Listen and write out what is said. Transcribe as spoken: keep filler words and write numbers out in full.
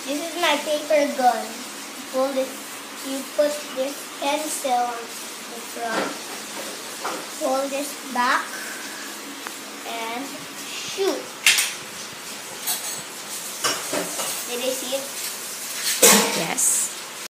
This is my paper gun. Pull this. You put this pencil on the front. Pull this back and shoot. Did you see it? Yes.